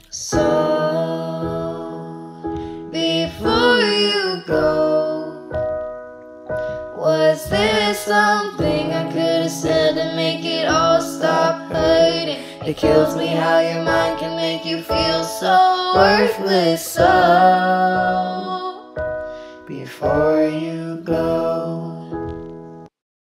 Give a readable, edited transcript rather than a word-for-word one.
So, before you go, was there something I could have said to make it all stop hurting? It kills me how your mind can make you feel so worthless. So, before you go.